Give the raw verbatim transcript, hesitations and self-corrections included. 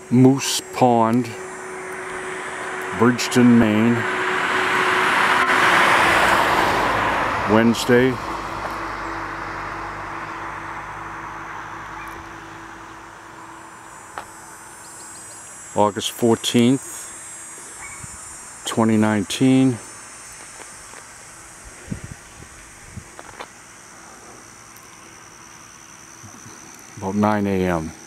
Moose Pond, Bridgton, Maine. Wednesday, August fourteenth, twenty nineteen. About nine A M